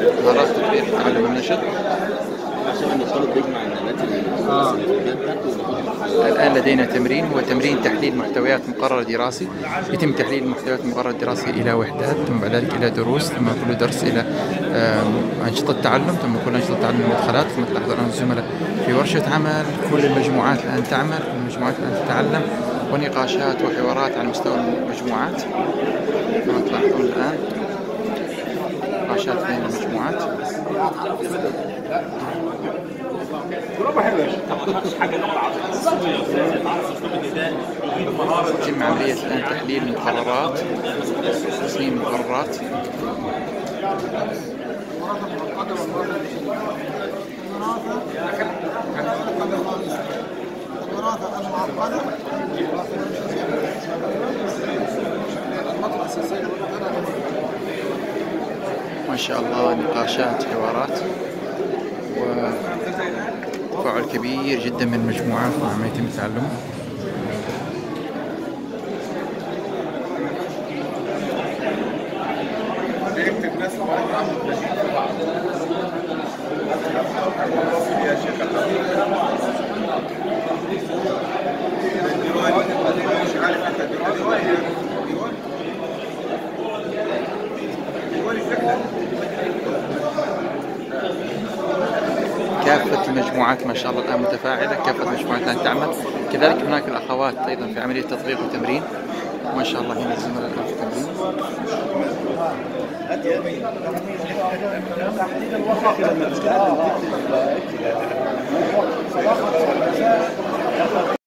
مهارات تطبيق التعلم والنشر. عشان ان الطالب بيجمع النماذج السلوكيات بتاعته. الآن لدينا تمرين، هو تمرين تحليل محتويات مقرر دراسي. يتم تحليل محتويات المقرر الدراسي إلى وحدات، ثم بعد ذلك إلى دروس، ثم كل درس إلى أنشطة تعلم، ثم كل أنشطة تعلم مدخلات. ثم تلاحظ الآن الزملاء في ورشة عمل، كل المجموعات الآن تعمل، كل المجموعات الآن تتعلم، ونقاشات وحوارات على مستوى المجموعات. كما تلاحظون الآن نقاشات بين المجموعات. يتم عملية الآن تحليل المقررات، تصميم المقررات. ما شاء الله نقاشات، حوارات، وتفاعل كبير جدا من المجموعات مع ما يتم تعلمه. كافة المجموعات ما شاء الله الآن متفاعلة، كافة المجموعات الآن تعمل. كذلك هناك الأخوات أيضا في عملية تطبيق وتمرين. ما شاء الله هنا الزملاء الآن في التمرين.